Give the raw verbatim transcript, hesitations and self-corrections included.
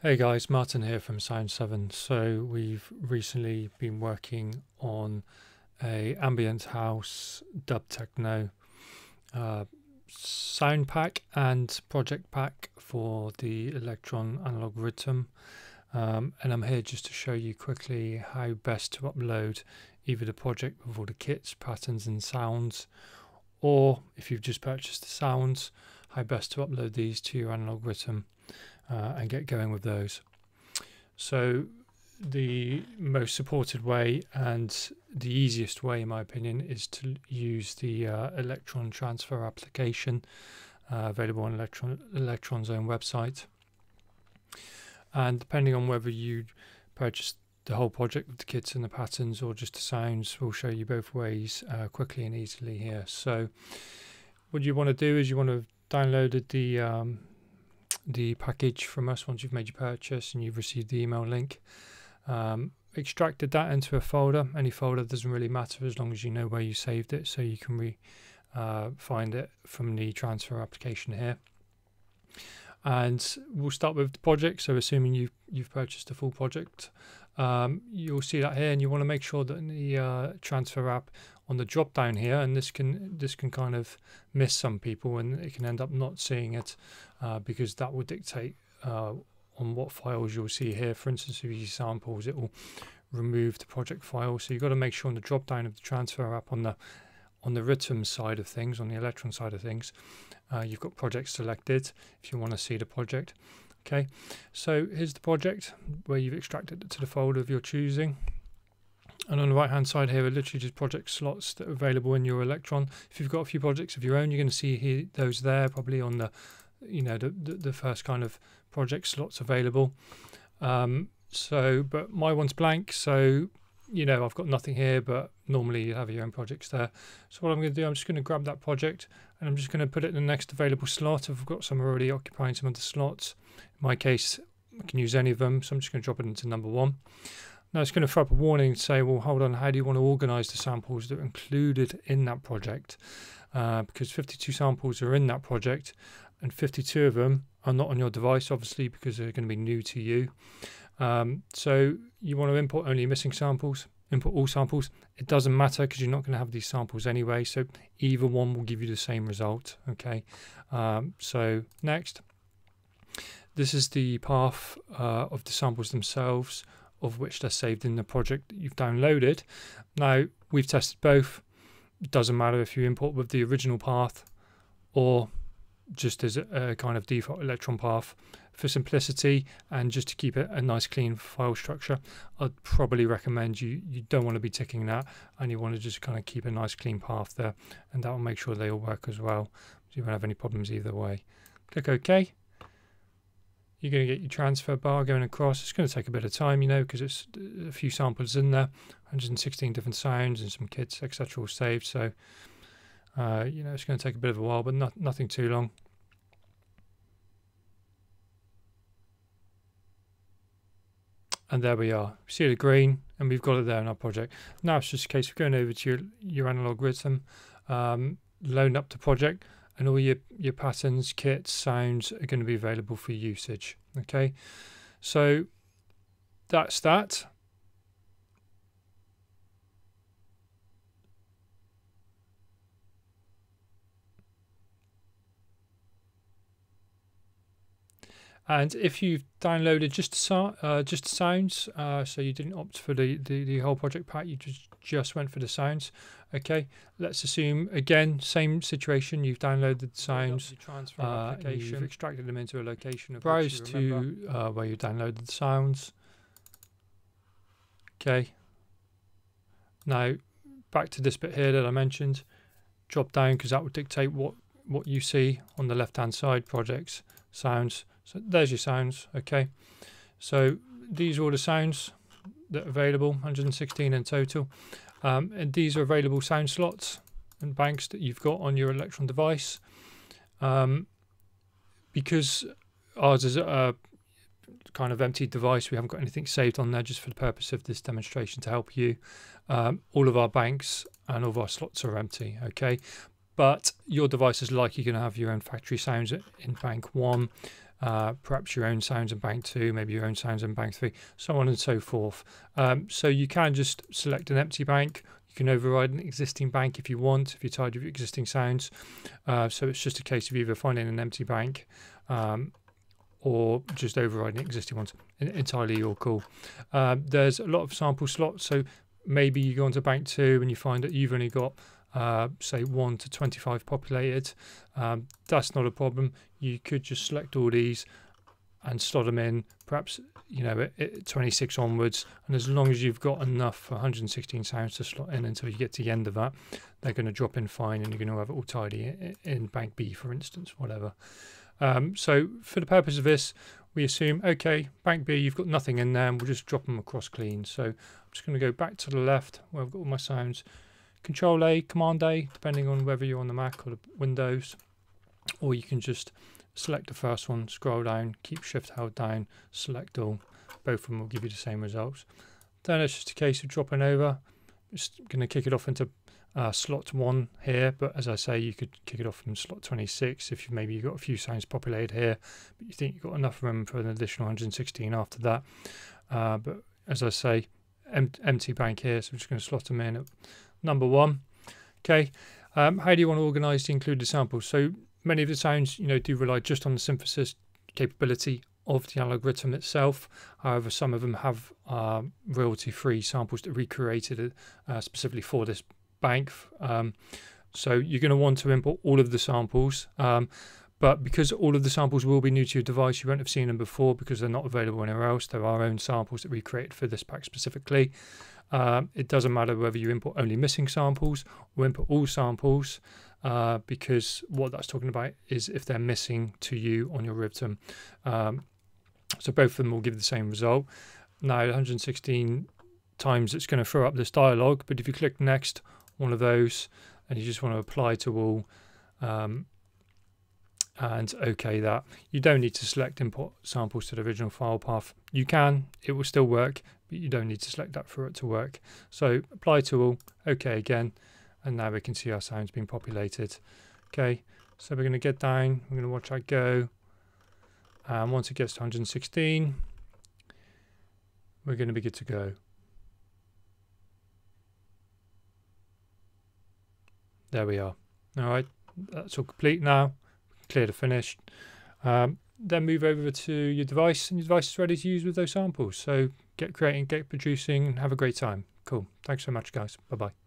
Hey guys, Martin here from Sound seven. So we've recently been working on a ambient house dub techno uh, sound pack and project pack for the Electron analog rhythm, um, and I'm here just to show you quickly how best to upload either the project with all the kits, patterns and sounds, or if you've just purchased the sounds, how best to upload these to your analog rhythm Uh, and get going with those. So the most supported way and the easiest way in my opinion is to use the uh, Electron transfer application uh, available on Electron, Electron's own website, and depending on whether you purchase the whole project with the kits and the patterns or just the sounds, we'll show you both ways uh, quickly and easily here. So what you want to do is you want to download the um, the package from us once you've made your purchase and you've received the email link. Um, extracted that into a folder. Any folder doesn't really matter as long as you know where you saved it, so you can re, uh, find it from the transfer application here. And we'll start with the project. So assuming you've, you've purchased the full project, um, you'll see that here, and you want to make sure that the uh, transfer app on the drop down here, and this can this can kind of miss some people and it can end up not seeing it uh, because that will dictate uh, on what files you'll see here. For instance, if you use samples, it will remove the project file, so you've got to make sure on the drop down of the transfer app on the on the rhythm side of things, on the Electron side of things, uh, you've got project selected if you want to see the project. Okay, so here's the project where you've extracted it to the folder of your choosing. And on the right hand side here are literally just project slots that are available in your Electron. If you've got a few projects of your own, you're going to see here, those there probably on the, you know, the, the, the first kind of project slots available. Um, so, but my one's blank, so, you know, I've got nothing here, but normally you have your own projects there. So what I'm going to do, I'm just going to grab that project and I'm just going to put it in the next available slot. I've got some already occupying some of the slots. In my case, I can use any of them, so I'm just going to drop it into number one. Now it's going to throw up a warning and say, well, hold on, how do you want to organize the samples that are included in that project? Uh, because fifty-two samples are in that project and fifty-two of them are not on your device, obviously, because they're going to be new to you. Um, so you want to import only missing samples, import all samples. It doesn't matter because you're not going to have these samples anyway, so either one will give you the same result. Okay, um, so next. This is the path uh, of the samples themselves, of which they're saved in the project that you've downloaded. Now, we've tested both. It doesn't matter if you import with the original path or just as a, a kind of default Electron path. For simplicity and just to keep it a nice clean file structure, I'd probably recommend you, you don't want to be ticking that, and you want to just kind of keep a nice clean path there, and that will make sure they all work as well, so you won't have any problems either way. Click OK. You're going to get your transfer bar going across. It's going to take a bit of time, you know, because it's a few samples in there, one hundred sixteen different sounds and some kits, et cetera all saved. So, uh, you know, it's going to take a bit of a while, but not, nothing too long. And there we are. See the green, and we've got it there in our project. Now it's just a case of going over to your, your analog rhythm, um, load up the project, and all your, your patterns, kits, sounds are going to be available for usage. Okay, so that's that. And if you've downloaded just so, uh, just the sounds, uh, so you didn't opt for the, the, the whole project pack, you just, just went for the sounds. Okay, let's assume, again, same situation, you've downloaded the sounds, uh, you've extracted them into a location. Of Browse to uh, where you downloaded the sounds. Okay, now back to this bit here that I mentioned. Drop down, because that will dictate what, what you see on the left-hand side, projects, sounds. So there's your sounds. Okay, so these are all the sounds that are available, one hundred sixteen in total, um, and these are available sound slots and banks that you've got on your Electron device. Um, because ours is a kind of empty device, we haven't got anything saved on there, just for the purpose of this demonstration to help you. Um, all of our banks and all of our slots are empty. Okay, but your device is likely going to have your own factory sounds in bank one. uh, perhaps your own sounds in bank two, maybe your own sounds in bank three, so on and so forth. Um, so you can just select an empty bank. You can override an existing bank if you want, if you're tired of your existing sounds. Uh, so it's just a case of either finding an empty bank um, or just overriding existing ones. Entirely your call. Um, there's a lot of sample slots, so maybe you go onto bank two and you find that you've only got uh, say one to twenty-five populated. Um, that's not a problem. You could just select all these and slot them in, perhaps, you know, at, at twenty-six onwards, and as long as you've got enough for one hundred sixteen sounds to slot in until you get to the end of that, they're going to drop in fine, and you're going to have it all tidy in, in bank B, for instance, whatever. Um, so for the purpose of this, we assume, okay, bank B, you've got nothing in there, and we'll just drop them across clean. So I'm just going to go back to the left where I've got all my sounds. Control A, Command A, depending on whether you're on the Mac or the Windows, or you can just select the first one, scroll down, keep Shift held down, select all. Both of them will give you the same results. Then it's just a case of dropping over. Just going to kick it off into uh, slot one here, but as I say, you could kick it off from slot twenty-six if you maybe you've got a few sounds populated here, but you think you've got enough room for an additional one hundred sixteen after that. Uh, but as I say, em empty bank here, so I'm just going to slot them in at number one. Okay, um, how do you want to organise the included samples? So many of the sounds, you know, do rely just on the synthesis capability of the algorithm itself. However, some of them have uh, royalty-free samples that are recreated uh, specifically for this bank. Um, so you're going to want to import all of the samples. Um, but because all of the samples will be new to your device, you won't have seen them before because they're not available anywhere else. There are our own samples that we created for this pack specifically. Um, it doesn't matter whether you import only missing samples or import all samples, uh, because what that's talking about is if they're missing to you on your R Y T M. Um, so both of them will give the same result. Now one hundred sixteen times it's going to throw up this dialog, but if you click next, one of those, and you just want to apply to all, um, and OK that, you don't need to select import samples to the original file path. You can, it will still work, but you don't need to select that for it to work. So apply to all, OK again, and now we can see our sounds being populated. Okay, so we're going to get down, we're going to watch that go, and once it gets to one hundred sixteen, we're going to be good to go. There we are. All right, that's all complete now. Clear to finish. Um, then move over to your device, and your device is ready to use with those samples. So get creating, get producing, and have a great time. Cool. Thanks so much, guys. Bye-bye.